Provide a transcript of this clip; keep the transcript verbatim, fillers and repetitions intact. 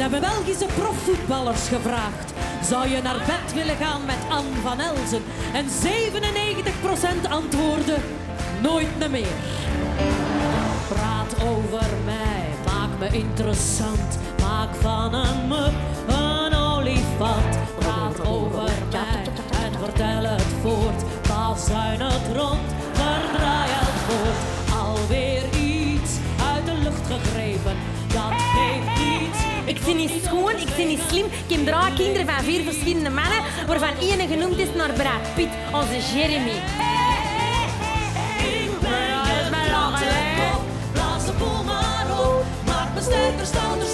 Ze hebben Belgische profvoetballers gevraagd. Zou je naar bed willen gaan met Anne van Elzen? En zevenennegentig procent antwoordde nooit meer. Praat over mij, maak me interessant. Maak van een mug een olifant. Praat over mij en vertel het voort. Bazuin het rond, verdraai het voort. Alweer iets uit de lucht gegrepen, dat geeft iets. Ik zie niet schoon, ik zie niet slim. Ik heb drie kinderen van vier verschillende mannen, waarvan één genoemd is naar Brad Pitt, onze Jeremy. Ik ben je blaas de boel maar op. Maak me sterker, staan